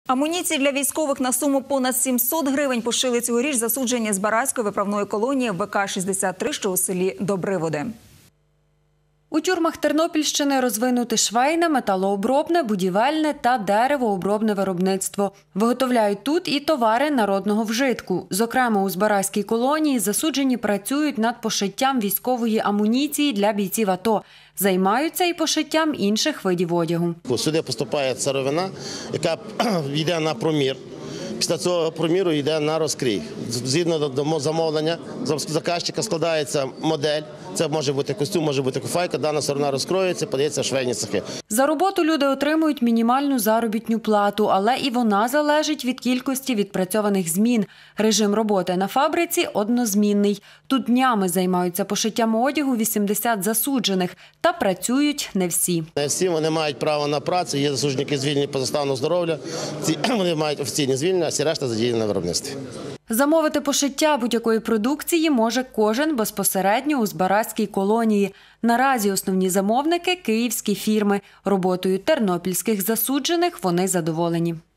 Амуніції для військових на суму понад 700 гривень пошили цьогоріч засуджені з Барацької виправної колонії ВК-63, що у селі Добриводи. У тюрмах Тернопільщини розвинуте швейне, металообробне, будівельне та деревообробне виробництво. Виготовляють тут і товари народного вжитку. Зокрема, у Збаразькій колонії засуджені працюють над пошиттям військової амуніції для бійців АТО. Займаються і пошиттям інших видів одягу. Сюди поступає сировина, яка йде на промір. Після цього проміру йде на розкрій. Згідно до замовлення заказчика складається модель. Це може бути костюм, може бути куфайка. Дана сторона розкроюється, подається в швейні цехи. За роботу люди отримують мінімальну заробітну плату, але і вона залежить від кількості відпрацьованих змін. Режим роботи на фабриці однозмінний. Тут днями займаються пошиттям одягу 80 засуджених. Та працюють не всі. Не всі вони мають право на працю. Є засуджені, які звільнені поза станом здоров'я. Вони мають офіційні звільнення, а всі решта задіяні на виробництві. Замовити пошиття будь-якої продукції може кожен безпосередньо у Збаразькій колонії. Наразі основні замовники – київські фірми. Роботою тернопільських засуджених вони задоволені.